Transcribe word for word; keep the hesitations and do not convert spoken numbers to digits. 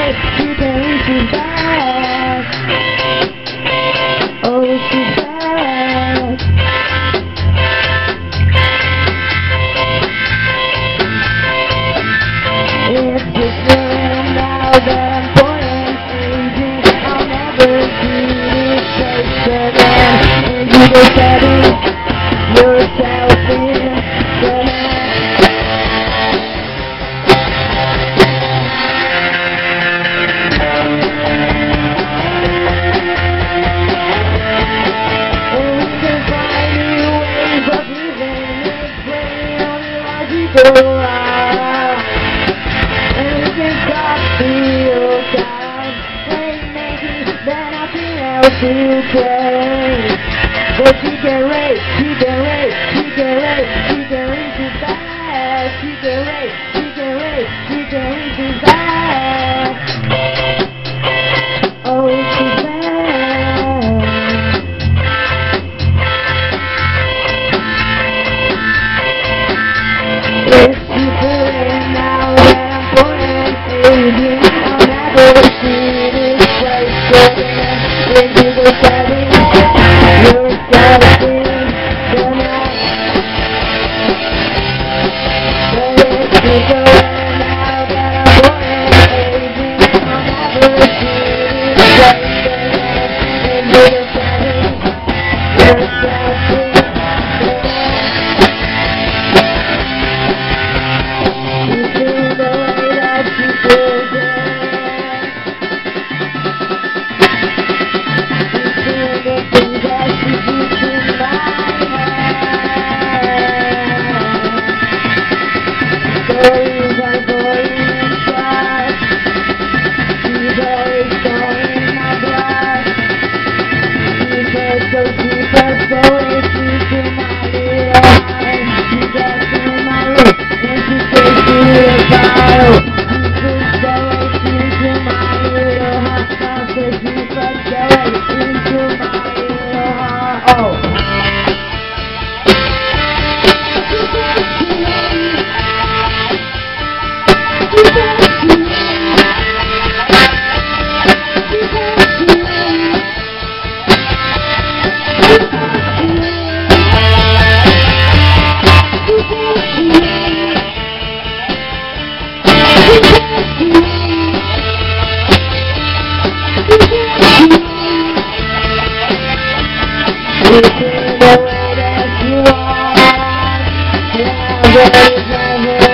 away, you can reach too fast. Oh, too fast. It's different now that I'm foreign aging. I'll never see this place again. And you go setting yourself in the night. And we can find new ways of living this way on the logical line. And we can stop the old time, playmaking, then nothing else to play. But she can race, she can race, she can race, she can race too fast. She can race, she can race, she can race too fast. Oh, too fast. It's different now that I'm foreign aging. I'll never see this place again. When you go setting yourself in the night. But it's different now that I'm foreign aging. I'll never see this place again. When you go setting yourself in the night. You feel the way that you feel then. You feel the things that you do to my head. Stories are going inside. She's always going in my blood. She says so deep and so into my little heart. She gets in my room and she takes me to the bottle. She puts the way into my little heart. Now says she puts the way into my little heart. Oh. She says to me, she says to me, she says to me, she says to me, she says to me, she says to me, she says to me. You feel the way that you are. Never, never